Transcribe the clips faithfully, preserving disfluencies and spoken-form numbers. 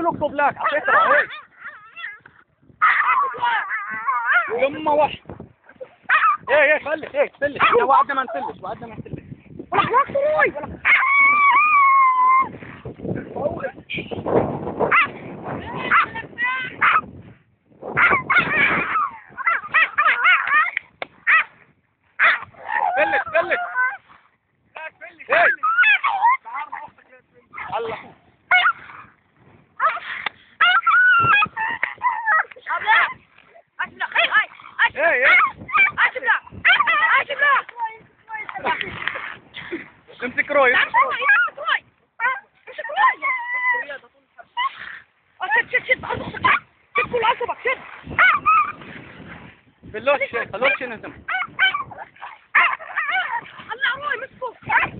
اكتب لك على فكره هيك يما واحد. ايه ايه فلش هيك فلش احنا وعدنا ما نفلش وعدنا ما نفلش. فلش فلش هيك الله ايه ايه امسك روي امسك روي امسك روي شد شد شد شد كل عصبك شد باللوش خلوش نهزم الله روي مسكوك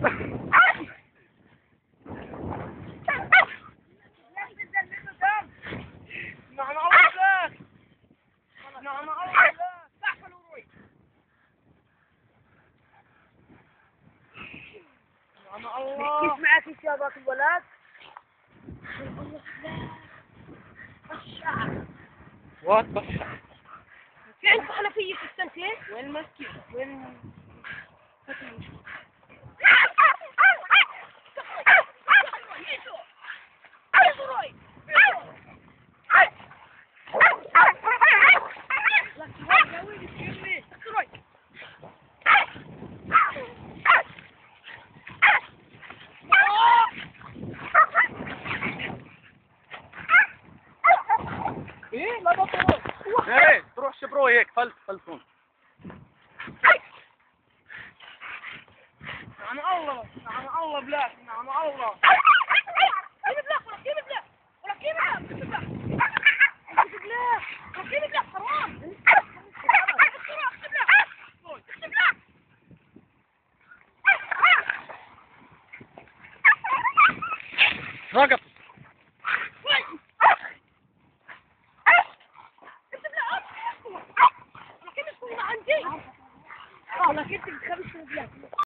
نعم الله نعم الله تحفلوا روي نعم الله كيف معك شباب الولد وات بشع في عندكم حنفية في السنتين؟ وين المسكين؟ وين ايه لا بطل ايه تروح شبرو هيك فلت فلتون نعم الله نعم الله بلاك نعم الله كيف بلاك ولا كيف بلاك ولا كيف بلاك